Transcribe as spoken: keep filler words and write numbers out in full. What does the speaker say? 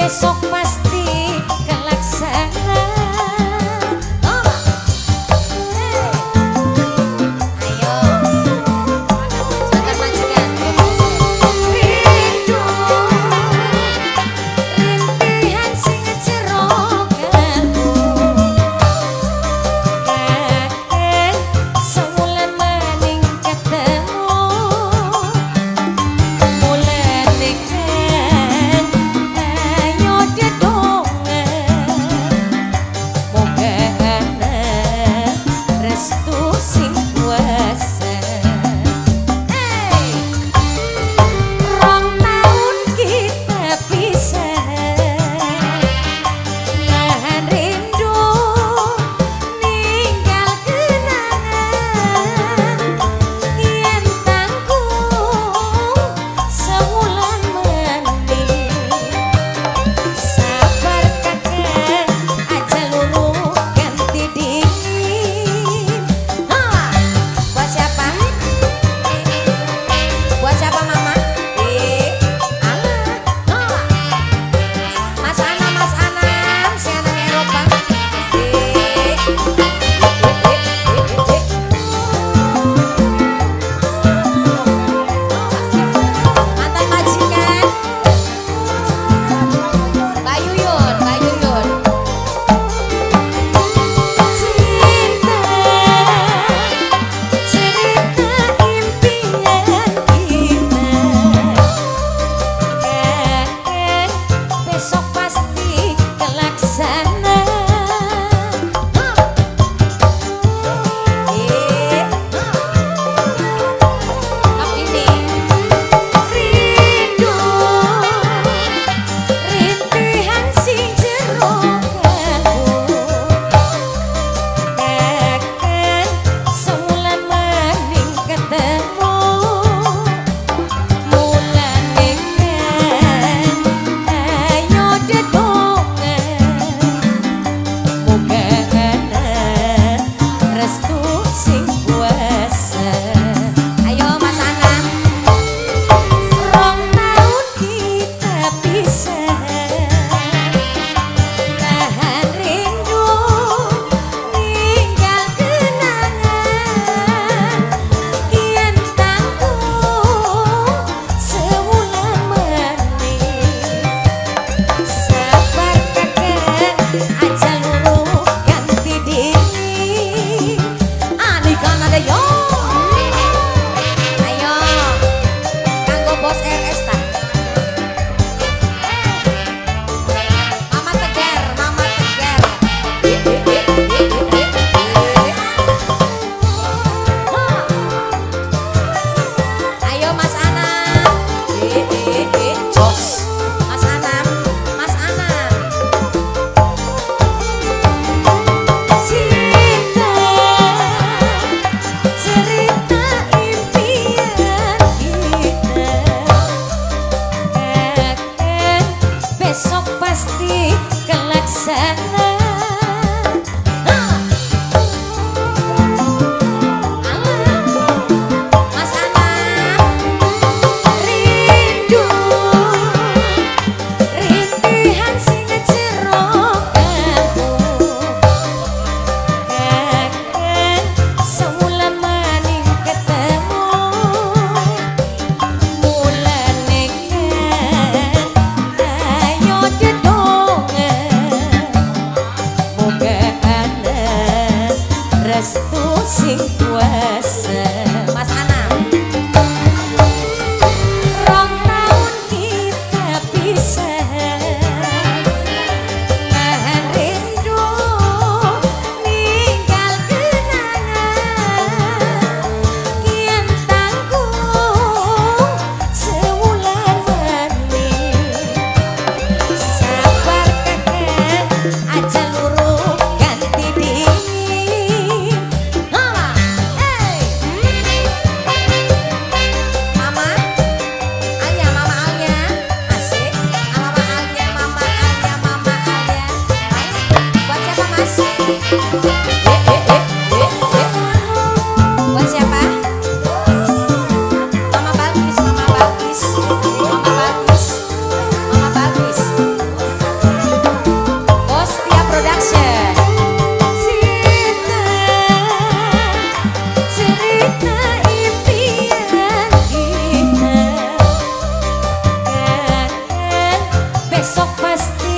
besok pasti kelaksana. Oh. Hey. Ayo mantan majikan rindu rintihan sing ngecerokan kakek sewulan maning ketemu mulane kan ayo dedongan moga ana restu sing kuasa. Hey, rong tahun kita pisah nahan rindu ninggal kenangan yen tanggung sewulan maning sabar kakek aja luru ganti dingin. Ha, buat siapa? Buat siapa mama? Eh, alah, ha. Mas Anam, Mas Anam, si anak Eropa. Eh, eh, eh, eh, eh, eh. Mantan majikan Mbak Yuyun, Mbak Yuyun. Cinta, cerita impian kita. Kakek besok pasti kelaksana. Hah. Eh, hah. Tapi nih rindu rintihan sing jero kalbu kakek sewulan maning ketemu mulane kan ayo dedongan moga ana restu sing kuasa. Ayo Mas Anam, rong tahun kita pisah nahan rindu ninggal kenangan yen tanggung sewulan maning sabar kakek aja luru ganti dingin. Anikan ada yo. Ayo kanggo bos R S ta. Mama Tegar, Mama Tegar. Eh, eh, eh, eh, eh, eh, eh. Hah. Ayo Mas Anam. Eh, eh, eh, jos. Mas Anam, Mas Anam. Cinta, cerita impian kita. Kakek besok pasti kelaksana. Hah. Alah, Mas Anam, rindu rintihan sing ngecerokan kakek sewulan maning ketemu mulane kan ayo dedongan esok pasti